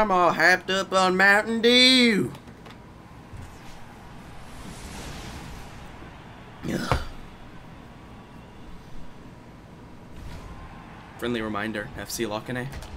I'm all hyped up on Mountain Dew. Ugh. Friendly reminder, FC Lockene.